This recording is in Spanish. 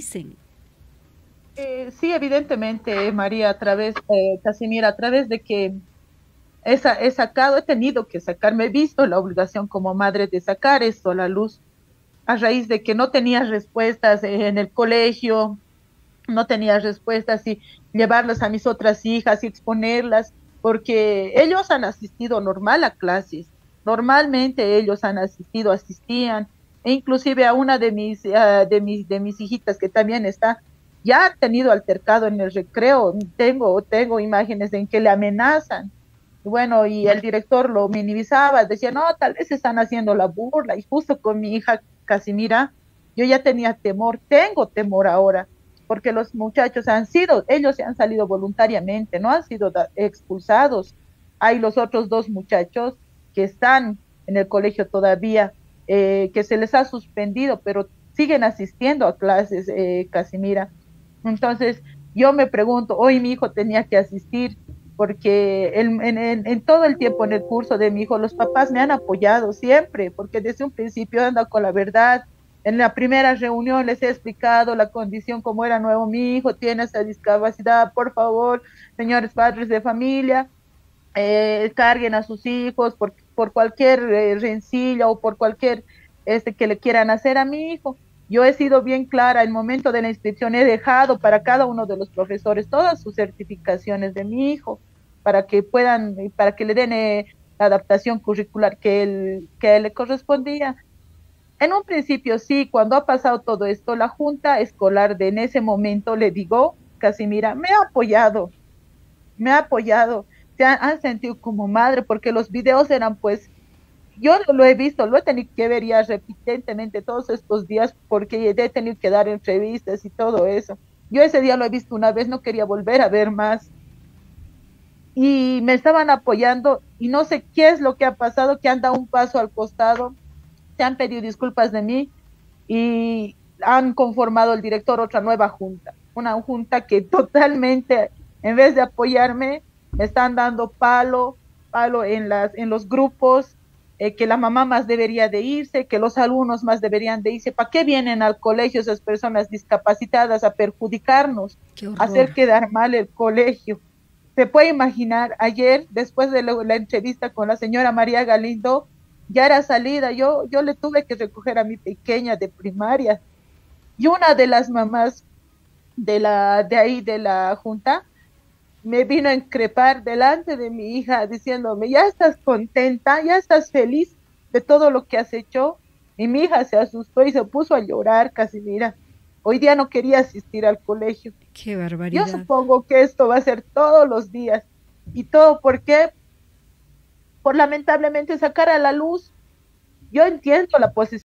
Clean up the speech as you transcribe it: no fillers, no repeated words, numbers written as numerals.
dicen. Sí, evidentemente, María, a través, Casimira, a través de que he tenido que sacar, me he visto la obligación como madre de sacar esto a la luz, a raíz de que no tenía respuestas en el colegio, no tenía respuestas y llevarlas a mis otras hijas y exponerlas, porque ellos han asistido normal a clases, normalmente ellos han asistido, asistían, e inclusive a una de mis hijitas que también está, ya ha tenido altercado en el recreo, tengo imágenes en que le amenazan. Bueno, y el director lo minimizaba, decía, no, tal vez están haciendo la burla, y justo con mi hija Casimira, yo ya tenía temor, tengo temor ahora, porque los muchachos ellos se han salido voluntariamente, no han sido expulsados. Hay los otros dos muchachos que están en el colegio todavía, que se les ha suspendido, pero siguen asistiendo a clases, Casimira. Entonces, yo me pregunto, hoy mi hijo tenía que asistir porque en todo el tiempo en el curso de mi hijo, los papás me han apoyado siempre, porque desde un principio ando con la verdad. En la primera reunión les he explicado la condición, como era nuevo mi hijo, tiene esa discapacidad, por favor, señores padres de familia, carguen a sus hijos por cualquier rencilla o por cualquier que le quieran hacer a mi hijo. Yo he sido bien clara, el momento de la inscripción he dejado para cada uno de los profesores todas sus certificaciones de mi hijo para que puedan, para que le den la adaptación curricular que a él le correspondía. En un principio sí, cuando ha pasado todo esto, la junta escolar de en ese momento, le digo, Casimira, me ha apoyado, han sentido como madre, porque los videos eran pues, yo lo he visto, lo he tenido que ver ya repitentemente todos estos días, porque he tenido que dar entrevistas y todo eso. Yo ese día lo he visto una vez, no quería volver a ver más. Y me estaban apoyando y no sé qué es lo que ha pasado, que han dado un paso al costado, se han pedido disculpas de mí y han conformado el director otra nueva junta, una junta que totalmente, en vez de apoyarme, me están dando palo en los grupos, que la mamá más debería de irse, que los alumnos más deberían de irse. ¿Para qué vienen al colegio esas personas discapacitadas a perjudicarnos, Qué a hacer horror. quedar mal el colegio? Se puede imaginar, ayer, después de la entrevista con la señora María Galindo, ya era salida, yo le tuve que recoger a mi pequeña de primaria y una de las mamás de ahí de la junta me vino a increpar delante de mi hija diciéndome, ¿ya estás contenta? ¿Ya estás feliz de todo lo que has hecho? Y mi hija se asustó y se puso a llorar, casi mira. Hoy día no quería asistir al colegio. Qué Yo barbaridad. supongo que esto va a ser todos los días. ¿Y todo por qué? Por lamentablemente sacar a la luz. Yo entiendo la posición